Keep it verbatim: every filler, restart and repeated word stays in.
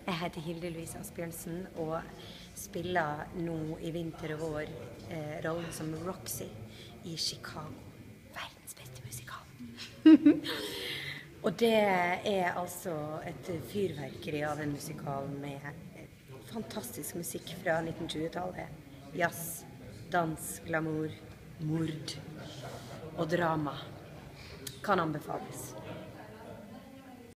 Jeg heter Hilde Louise Asbjørnsen og spiller nå i vinter og vår eh, rollen som Roxy i Chicago. Verdens beste musikal. Og det er altså et fyrverkeri av en musikal med fantastisk musikk fra nitten tjue-tallet. Jazz, dans, glamour, mord og drama. Kan anbefales.